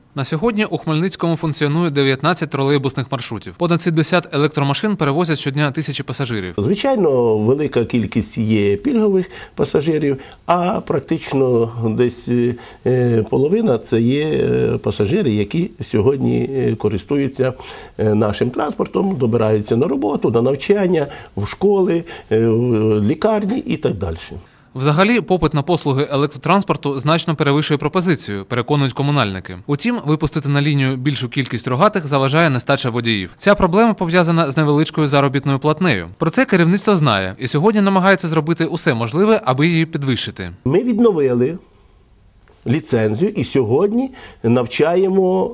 На сьогодні у Хмельницькому функціонує 19 тролейбусних маршрутів. Понад 70 електромашин перевозять щодня тисячі пасажирів. Звичайно, велика кількість є пільгових пасажирів, а практично десь половина – це є пасажири, які сьогодні користуються нашим транспортом, добираються на роботу, на навчання, в школи, в лікарні і так далі. Взагалі, попит на послуги електротранспорту значно перевищує пропозицію, переконують комунальники. Утім, випустити на лінію більшу кількість рогатих заважає нестача водіїв. Ця проблема пов'язана з невеличкою заробітною платнею. Про це керівництво знає і сьогодні намагається зробити усе можливе, аби її підвищити. Ми відновили ліцензію і сьогодні навчаємо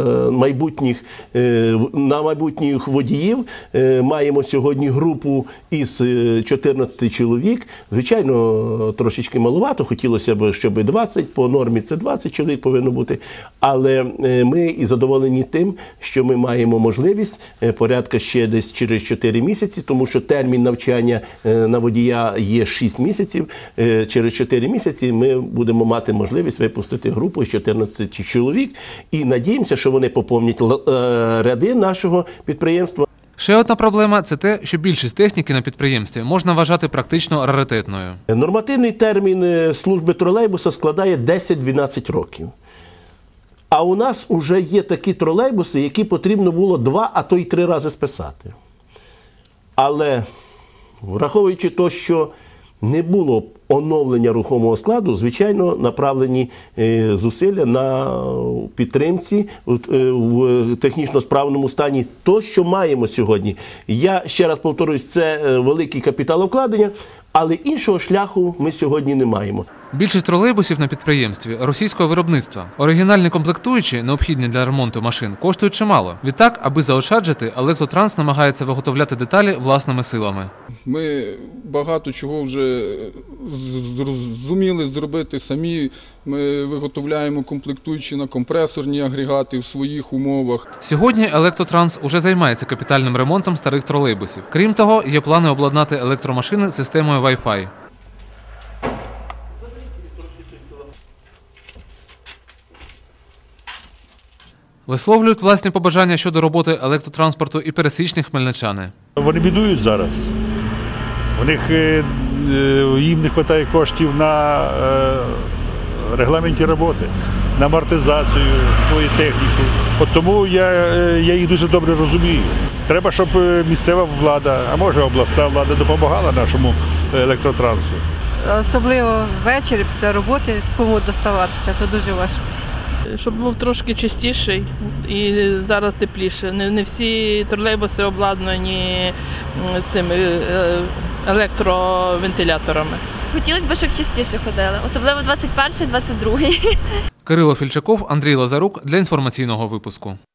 майбутніх водіїв. Маємо сьогодні групу із 14 чоловік. Звичайно, трошечки маловато, хотілося б, щоб 20, по нормі це 20 чоловік повинно бути. Але ми і задоволені тим, що ми маємо можливість порядка ще десь через 4 місяці, тому що термін навчання на водія є 6 місяців. Через 4 місяці ми будемо мати можливість випустити групу з 14 чоловік і надіємося, що вони поповнять ряди нашого підприємства. Ще одна проблема – це те, що більшість техніки на підприємстві можна вважати практично раритетною. Нормативний термін служби тролейбуса складає 10-12 років. А у нас вже є такі тролейбуси, які потрібно було 2, а то й 3 рази списати. Але, враховуючи те, що не було оновлення рухомого складу, звичайно, направлені зусилля на підтримці в технічно справному стані то, що маємо сьогодні. Я ще раз повторюсь, це великі капіталовкладення, але іншого шляху ми сьогодні не маємо. Більшість тролейбусів на підприємстві російського виробництва. Оригінальні комплектуючі, необхідні для ремонту машин, коштують чимало. Відтак, аби заощаджити, Електротранс намагається виготовляти деталі власними силами. Ми багато чого вже зуміли зробити самі. Ми виготовляємо комплектуючі на компресорні агрегати в своїх умовах. Сьогодні Електротранс уже займається капітальним ремонтом старих тролейбусів. Крім того, є плани обладнати електромашини системою Wi-Fi. Висловлюють власні побажання щодо роботи електротранспорту і пересічні хмельничани. Вони бідують зараз. Їм не вистачає коштів на регламенті роботи, на амортизацію своєї техніки. От тому я їх дуже добре розумію. Треба, щоб місцева влада, а може обласна влада, допомагала нашому електротрансу. Особливо ввечері після роботи, кому доставатися, то дуже важко. Щоб був трошки чистіший і зараз тепліше. Не всі тролейбуси обладнані тими електровентиляторами. Хотілося б, щоб частіше ходили, особливо 21-22. Кирило Фільчаков, Андрій Лазарук для інформаційного випуску.